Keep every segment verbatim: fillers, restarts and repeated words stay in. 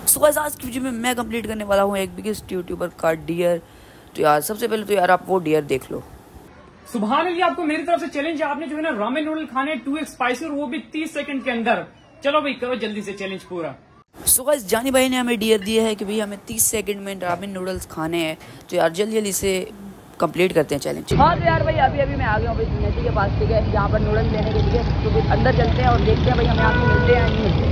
So guys आज की video में मैं कंप्लीट करने वाला हूँ एक बिगेस्ट यूट्यूबर का डियर। तो यार सबसे पहले तो यार आप वो डियर देख लो। सुभान अल्लाह, आपको मेरी तरफ से चैलेंज है। आपने जो है ना रामेन नूडल खाने टू एक्स स्पाइसी और वो भी तीस सेकंड के अंदर। चलो भाई करो जल्दी से चैलेंज पूरा। सो गाइस जानी भाई ने हमें डियर दिया है कि भाई हमें तीस सेकंड में रामेन नूडल्स खाने हैं। तो यार जल्दी जल्दी से कंप्लीट करते हैं चैलेंज। हाँ तो यार भाई अभी अभी मैं आ गया हूँ भाई नदी के पास, ठीक है, यहाँ पर नूडल्स लेने के लिए। तो फिर अंदर चलते हैं और देखते हैं भाई हमें यहाँ पे मिलते हैं या नहीं मिलते।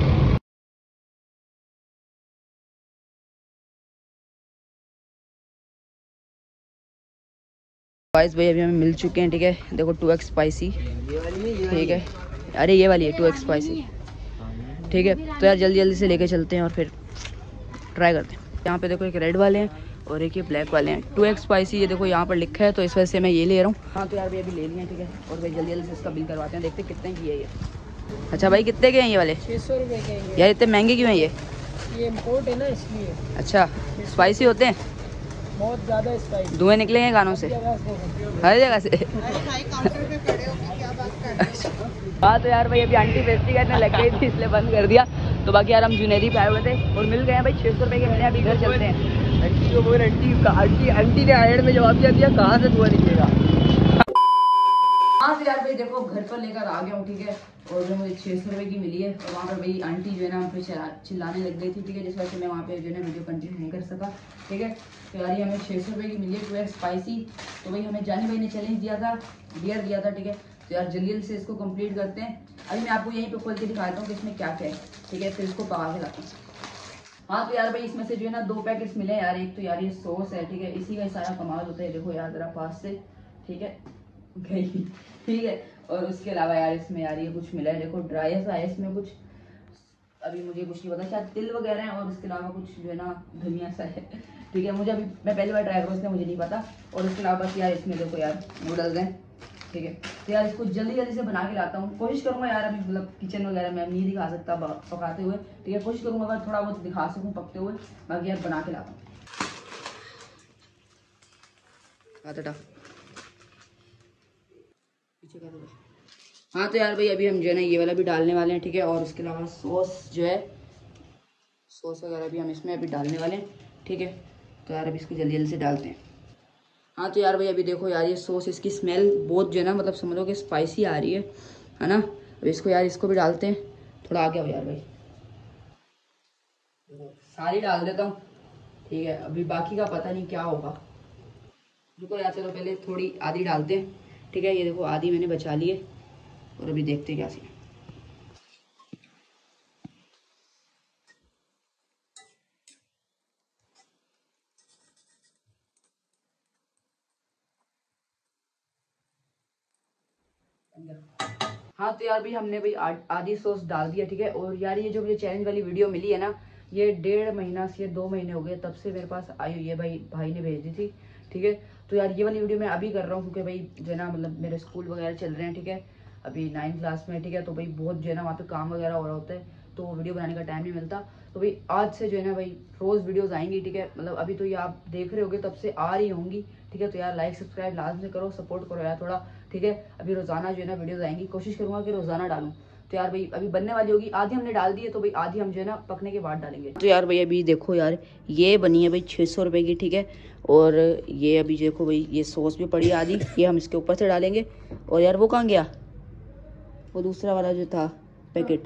गाइस भाई अभी हमें मिल चुके हैं, ठीक है। देखो टू एक्स स्पाइसी, ठीक है। अरे ये वाली है टू एक्स स्पाइसी, ठीक है। तो यार जल्दी जल्दी से लेके चलते हैं और फिर ट्राई करते हैं। यहाँ पे देखो एक रेड वाले हैं और एक ये ब्लैक वाले हैं। टू एक्स स्पाइसी ये देखो यहाँ पर लिखा है, तो इस वजह से मैं ये ले रहा हूँ। हाँ तो यार भाई अभी ले लिए हैं, ठीक है। और भाई जल्दी जल्दी से इसका बिल करवाते हैं, देखते हैं कितने की है ये। अच्छा भाई कितने के हैं ये वाले? छः सौ रुपये के। यार इतने महंगे क्यों हैं ये? ये इम्पोर्ट है ना इसलिए। अच्छा स्पाइसी होते हैं? बहुत ज़्यादा स्पाइसी। धुएं निकलेंगे कानों से हर जगह से। हाँ तो यार भाई अभी आंटी बेइज्जती करने लग गई थी इसलिए बंद कर दिया। तो बाकी यार हम जुनेदी पे आए हुए थे और मिल गए हैं भाई छः सौ रुपये के मिले। अभी घर चलते हैं। आंटी को बोल आंटी आंटी आंटी ने आयड में जवाब दिया दिया कहाँ से धुआं निकलेगा। हाँ तो यार भाई देखो घर पर लेकर आ गया हूँ, ठीक है। और जो मुझे छः सौ रुपये की मिली है और वहाँ पर भाई आंटी जो है ना पे चिल्लाने लग गई थी, ठीक है, जिस वजह से मैं वहाँ पे जो है ना वीडियो कंटिन्यू नहीं कर सका, ठीक है। तो यार ये हमें छः सौ रुपये की मिली है टू एक्स स्पाइसी। तो भाई हमें जानी भाई ने चैलेंज दिया था, डियर दिया था, ठीक है। तो यार जल्दी जल्दी से इसको कंप्लीट करते हैं। अभी मैं आपको यहीं पे खोल के दिखाता हूँ कि इसमें क्या क्या है, ठीक है। फिर इसको पका के लाता हूँ। हाँ तो यार भाई इसमें से जो है ना दो पैकेट्स मिले यार। एक तो यार ये सॉस है, ठीक है, इसी का सारा कमाल होता है। देखो यार जरा पास से, ठीक है, गई, ठीक है। और उसके अलावा यार इसमें यार ये कुछ मिला है, देखो ड्राई सा है इसमें कुछ। अभी मुझे कुछ नहीं पता, शायद तिल वगैरह है। और इसके अलावा कुछ जो है ना धनिया सा है, ठीक है। मुझे अभी मैं पहली बार ट्राई करूँ इसलिए मुझे नहीं पता। और इसके अलावा बस यार इसमें देखो यार नूडल्स हैं, ठीक है। तो यार इसको जल्दी जल्दी से बना के लाता हूँ। कोशिश करूँगा यार, अभी मतलब किचन वगैरह में नहीं दिखा सकता पकाते हुए, ठीक है। कोशिश करूँगा अगर थोड़ा बहुत दिखा सकूँ पकते हुए। बाकी यार बना के लाता हूँ। हाँ तो यार भाई अभी हम जो है ना ये वाला भी डालने वाले हैं, ठीक है। और उसके अलावा सॉस जो है, सॉस वगैरह भी हम इसमें अभी डालने वाले हैं, ठीक है। तो यार अभी इसको जल्दी जल्दी से डालते हैं। हाँ तो यार भाई अभी देखो यार ये सॉस, इसकी स्मेल बहुत जो है ना मतलब समझ लो कि स्पाइसी आ रही है, है ना। अब इसको यार इसको भी डालते हैं। थोड़ा आ गया यार भाई, सारी डाल देता हूँ, ठीक है। अभी बाकी का पता नहीं क्या होगा। रुको यार चलो पहले थोड़ी आधी डालते हैं, ठीक है। ये देखो आधी मैंने बचा ली है और अभी देखते हैं क्या सीन। हाँ तो यार भाई हमने भाई आधी सॉस डाल दिया, ठीक है। और यार ये जो मुझे चैलेंज वाली वीडियो मिली है ना, ये डेढ़ महीना से दो महीने हो गए तब से मेरे पास आई हुई है भाई, भाई ने भेज दी थी, ठीक है। तो यार ये वाली वीडियो मैं अभी कर रहा हूँ क्योंकि भाई जो है ना मतलब मेरे स्कूल वगैरह चल रहे हैं, ठीक है। अभी नाइन्थ क्लास में, ठीक है। तो भाई बहुत जो है ना वहाँ पे काम वगैरह हो रहा होता है, तो वीडियो बनाने का टाइम नहीं मिलता। तो भाई आज से जो है ना भाई रोज़ वीडियोज़ आएंगी, ठीक है। मतलब अभी तो ये आप देख रहे होगे तब से आ रही होंगी, ठीक है। तो यार लाइक सब्सक्राइब लाजमी से करो, सपोर्ट करो यार थोड़ा, ठीक है। अभी रोजाना जो है ना वीडियोस आएंगी, कोशिश करूंगा कि रोजाना डालूं। तो यार भाई अभी बनने वाली होगी, आधी हमने डाल दी है, तो भाई आधी हम जो है ना पकने के बाद डालेंगे। तो यार भाई अभी देखो यार ये बनी है भाई छः सौ रुपये की, ठीक है। और ये अभी देखो भाई ये सॉस भी पड़ी है आधी, ये हम इसके ऊपर से डालेंगे। और यार वो कहाँ गया, वो दूसरा वाला जो था पैकेट,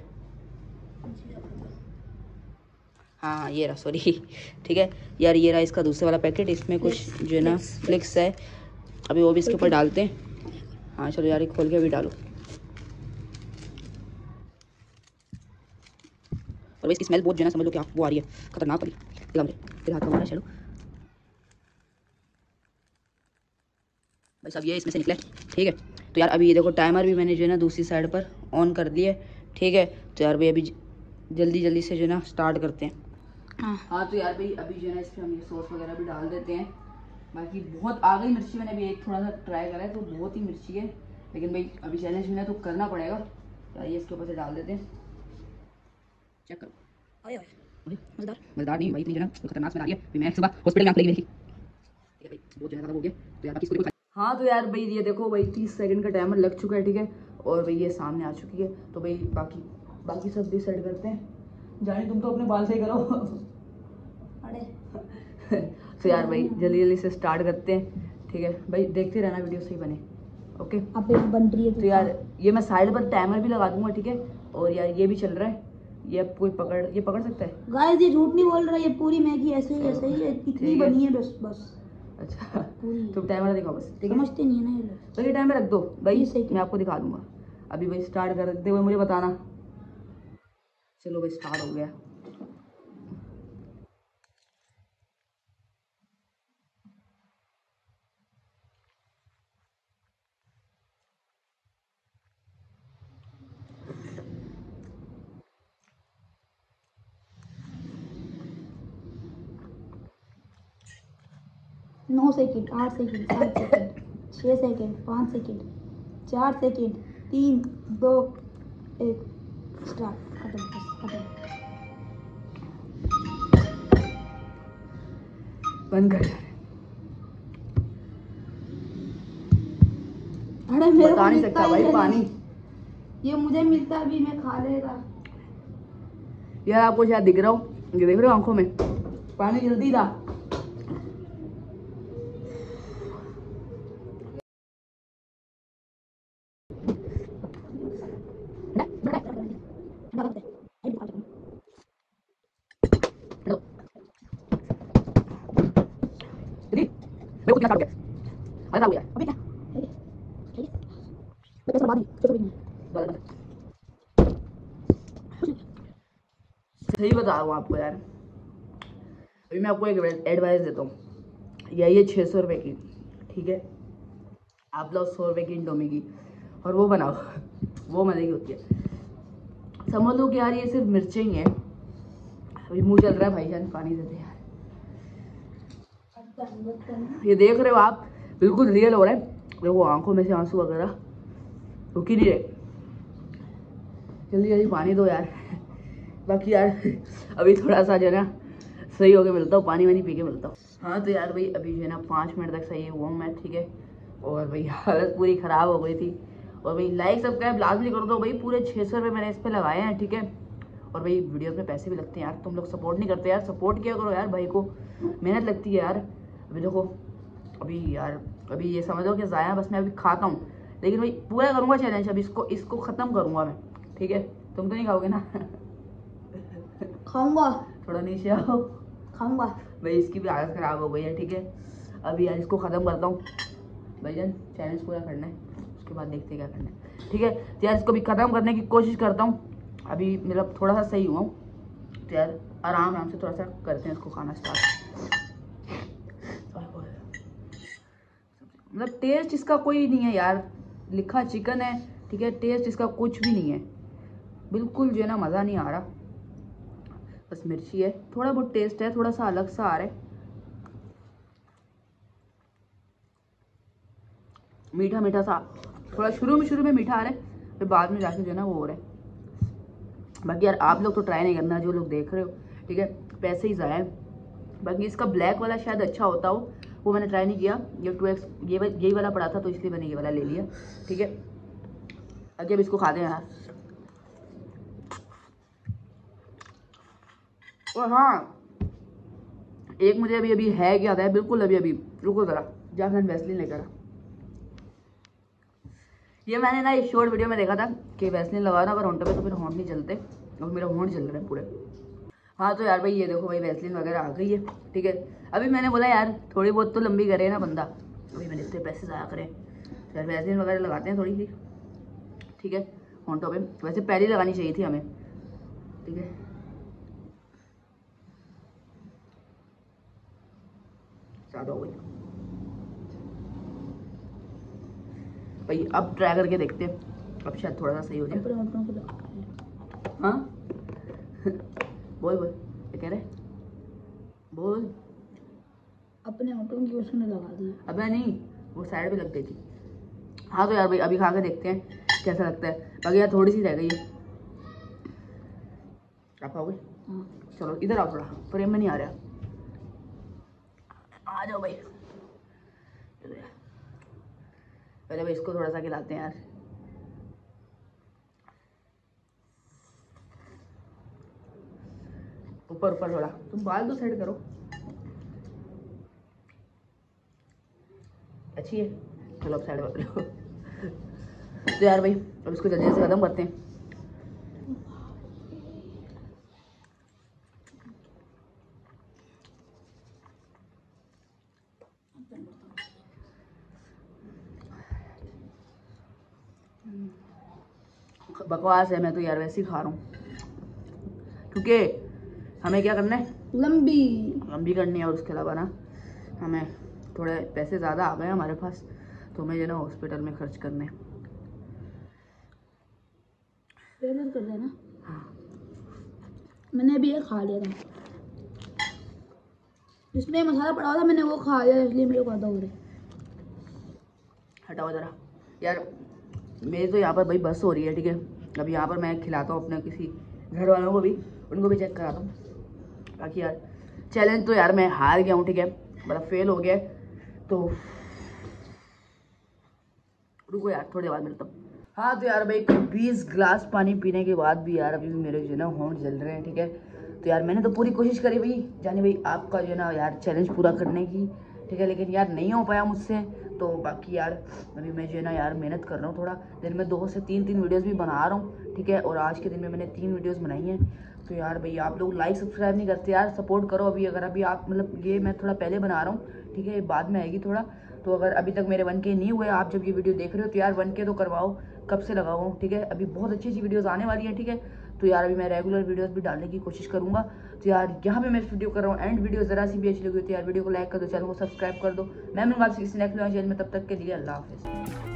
हाँ हाँ ये रहा, सॉरी, ठीक है। यार ये रहा इसका दूसरा वाला पैकेट, इसमें कुछ जो है ना फ्लिक्स है। अभी वो भी इसके ऊपर डालते हैं। हाँ चलो यार खोल के अभी डालो। और इसकी स्मेल बहुत जो है ना समझ लो कि आप वो आ रही है, खतरनाक वाली। दिखा मुझे, फिर हाथ का चलो भाई साहब ये इसमें से निकले, ठीक है। तो यार अभी ये देखो टाइमर भी मैंने जो है ना दूसरी साइड पर ऑन कर दिया है, ठीक है। तो यार भाई अभी जल्दी जल्दी से जो है ना स्टार्ट करते हैं। हाँ तो यार भाई अभी जो है ना इसमें हम ये सॉस वगैरह भी डाल देते हैं। बाकी बहुत आ गई मिर्ची, मैंने अभी एक थोड़ा सा ट्राई करा है तो बहुत ही मिर्ची है, लेकिन भाई अभी चैलेंज मिला तो करना पड़ेगा। तो ये इसके ऊपर से डाल देते हैं, चेक करो। अरे मज़ेदार मज़ेदार नहीं भाई, इतनी जो है ना खतरनाक स्मेल आ रही है। मैं सुबह हॉस्पिटल में आंख लगी मेरी, ठीक है भाई बहुत ज़्यादा हो गया। तो यार बाकी इसको। हाँ तो यार भाई ये देखो भाई तीस सेकंड का टाइमर लग चुका है, ठीक है। और भाई ये सामने आ चुकी है। तो भाई बाकी बाकी सब डिसाइड करते हैं। जाने तुम तो अपने बाल सही करो। तो यार भाई जल्दी जल्दी से स्टार्ट करते हैं, ठीक है भाई, देखते रहना वीडियो सही बने। ओके अब एक बन रही है तो यार ये मैं साइड पर टाइमर भी लगा दूंगा, ठीक है। और यार ये भी चल रहा है, ये अब कोई पकड़ ये पकड़ सकता है। गाइस ये झूठ नहीं बोल रहा, ये पूरी मैगी ऐसे ही ऐसे ही है, इतनी ठीक है। बनी है बस बस अच्छा पूरी। तो टाइमर दिखाओ बस, ठीक है। समझते नहीं है ना ये लोग। तो ये टाइमर रख दो भाई, ये सही मैं आपको दिखा दूंगा। अभी भाई स्टार्ट करते हुए मुझे बताना। चलो भाई स्टार्ट हो गया। नौ सेकंड, आठ सेकंड, सात सेकंड, छः सेकंड, पाँच सेकंड, चार सेकंड, तीन, दो, एक, स्टार्ट। खत्म बस खत्म। बंद कर। अरे मेरे बता को नहीं मिलता सकता ही भाई नहीं। पानी। ये मुझे मिलता अभी मैं खा लेगा। यार आपको शायद दिख रहा हूँ, ये देख रहे हो आंखों में पानी जल्दी था। अभी क्या? मैं कैसे बता दी? सही बता रहा हूँ आपको यार। अभी मैं आपको एक एडवाइस देता हूँ, यही है छः सौ रुपये की, ठीक है। आप लोग सौ रुपये की इंडोमी की और वो बनाओ, वो मज़े की होती है। समझ लो कि यार ये सिर्फ मिर्चें ही हैं। अभी मुंह चल रहा है भाईजान, पानी देते यार। ये देख रहे हो आप, बिल्कुल रियल हो रहा है। देखो आंखों में से आंसू वगैरह रुक ही नहीं रहे। जल्दी जल्दी पानी दो यार। बाकी यार अभी थोड़ा सा जो है ना सही होके मिलता हूँ, पानी वानी पी के मिलता हूँ। हाँ तो यार भाई अभी जो है ना पाँच मिनट तक सही हुआ हूँ मैं, ठीक है। और भाई हालत पूरी ख़राब हो गई थी। और भाई लाइक सब्सक्राइब लाजमी कर दो भाई, पूरे छः सौ रुपये मैंने इस पर लगाए हैं, ठीक है। और भाई वीडियोस में पैसे भी लगते हैं यार, तुम लोग सपोर्ट नहीं करते यार, सपोर्ट किया करो यार भाई को, मेहनत लगती है यार। अभी देखो अभी यार अभी ये समझो कि ज़ाया बस मैं अभी खाता हूँ, लेकिन भाई पूरा करूँगा चैलेंज। अभी इसको इसको ख़त्म करूँगा मैं, ठीक है। तुम तो नहीं खाओगे ना? खाऊंगा, थोड़ा नीचे आओ। खाऊंगा भाई इसकी भी हालत ख़राब हो गई है, ठीक है। अभी यार इसको ख़त्म करता हूँ भाईजान, चैलेंज पूरा करना है, उसके बाद देखते हैं क्या करना है, ठीक है। तो यार इसको भी ख़त्म करने की कोशिश करता हूँ। अभी मतलब थोड़ा सा सही हुआ हूँ, तो यार आराम आराम से थोड़ा सा करते हैं इसको खाना स्टार्ट। मतलब टेस्ट इसका कोई नहीं है यार, लिखा चिकन है, ठीक है। टेस्ट इसका कुछ भी नहीं है, बिल्कुल जो है ना मज़ा नहीं आ रहा। बस मिर्ची है, थोड़ा बहुत टेस्ट है, थोड़ा सा अलग सा आ रहा है, मीठा मीठा सा। थोड़ा शुरू में शुरू में मीठा आ रहा है, फिर बाद में जाके जो है ना वो हो रहा है। बाकी यार आप लोग तो ट्राई नहीं करना, जो लोग देख रहे हो, ठीक है, पैसे ही ज़ाया। बाकी इसका ब्लैक वाला शायद अच्छा होता हो, वो मैंने ट्राई नहीं किया। ये टू एक्स ये यही वाला पड़ा था, तो इसलिए मैंने ये वाला ले लिया, ठीक है। आगे अब इसको खाते हैं यार। और हाँ एक मुझे अभी अभी है क्या है, बिल्कुल अभी अभी रुको ज़रा, जाकर वैसलीन लेकर। ये मैंने ना एक शॉर्ट वीडियो में देखा था कि वैसलीन लगाओ ना अगर होंठों पे तो फिर होंठ नहीं जलते, और मेरा होंठ जल रहे हैं पूरे। हाँ तो यार भाई ये देखो भाई वैसलीन वगैरह आ गई है, ठीक है। अभी मैंने बोला यार थोड़ी बहुत तो लंबी करे ना बंदा, अभी मैंने इतने पैसे ज़ाया करें, तो यार वैसलीन वगैरह लगाते हैं थोड़ी सी, ठीक है, होंठों पे। वैसे पहले ही लगानी चाहिए थी हमें, ठीक है। ज़्यादा हो गई भाई, अब ट्राई करके देखते हैं, अब शायद थोड़ा सा सही हो जाए। अपने होठों को लगा। हाँ बोल बोल क्या कह रहे, बोल। अपने होठों की उसने लगा दी। अबे नहीं, वो साइड पे लग गई थी। हाँ तो यार भाई अभी खा के देखते हैं कैसा लगता है। बाकी यार थोड़ी सी रह गई है, आप खाओगे? हाँ चलो इधर आओ, थोड़ा फ्रेम में नहीं आ रहा, आ जाओ भाई। पहले भाई इसको थोड़ा सा खिलाते हैं यार। ऊपर ऊपर थोड़ा, तुम बाल तो सेट करो। अच्छी है, चलो अब साइड कर लो। तो यार भाई अब इसको जल्दी से खत्म करते हैं। बकवास है, मैं तो यार वैसे ही खा रहा हूँ क्योंकि हमें क्या करना है, लंबी लंबी करनी है। और उसके अलावा ना हमें थोड़े पैसे ज़्यादा आ गए हमारे पास, तो हमें जो ना हॉस्पिटल में खर्च करने हैं। पेमेंट कर देना। मैंने अभी ये खा लिया था, जिसमें मसाला पड़ा हुआ था मैंने वो खा लिया, इसलिए मेरे को आता हो रहा है। हटाओ ज़रा यार, मेरी तो यहाँ पर भाई बस हो रही है, ठीक है। अब यहाँ पर मैं खिलाता हूँ अपने किसी घर वालों को भी, उनको भी चेक कराता हूँ। बाकी यार चैलेंज तो यार मैं हार गया हूँ, ठीक है, मतलब फेल हो गया। तो रुको यार, थोड़ी देर बाद मिलता हूँ। हाँ तो यार भाई बीस गिलास पानी पीने के बाद भी यार अभी भी मेरे जो है ना होंठ जल रहे हैं, ठीक है। तो यार मैंने तो पूरी कोशिश करी भाई जानी भाई आपका जो है ना यार चैलेंज पूरा करने की, ठीक है, लेकिन यार नहीं हो पाया मुझसे। तो बाकी यार अभी मैं जो है ना यार मेहनत कर रहा हूँ थोड़ा, दिन में दो से तीन तीन वीडियोस भी बना रहा हूँ, ठीक है। और आज के दिन में मैंने तीन वीडियोस बनाई हैं। तो यार भाई आप लोग लाइक सब्सक्राइब नहीं करते यार, सपोर्ट करो। अभी अगर अभी आप मतलब ये मैं थोड़ा पहले बना रहा हूँ, ठीक है, बाद में आएगी थोड़ा। तो अगर अभी तक मेरे वन के नहीं हुए, आप जब ये वीडियो देख रहे हो तो यार वन के तो करवाओ, कब से लगाओ, ठीक है। अभी बहुत अच्छी अच्छी वीडियोस आने वाली हैं, ठीक है। तो यार अभी मैं रेगुलर वीडियोस भी डालने की कोशिश करूंगा। तो यार यहाँ पे मैं इस वीडियो कर रहा हूँ एंड वीडियो जरा सी भी अच्छी लगी तो यार वीडियो को लाइक कर दो, चैनल को सब्सक्राइब कर दो। मैं मिलूंगा आपसे किसी नेक्स्ट चैनल में, तब तक के लिए अल्लाह हाफिज़।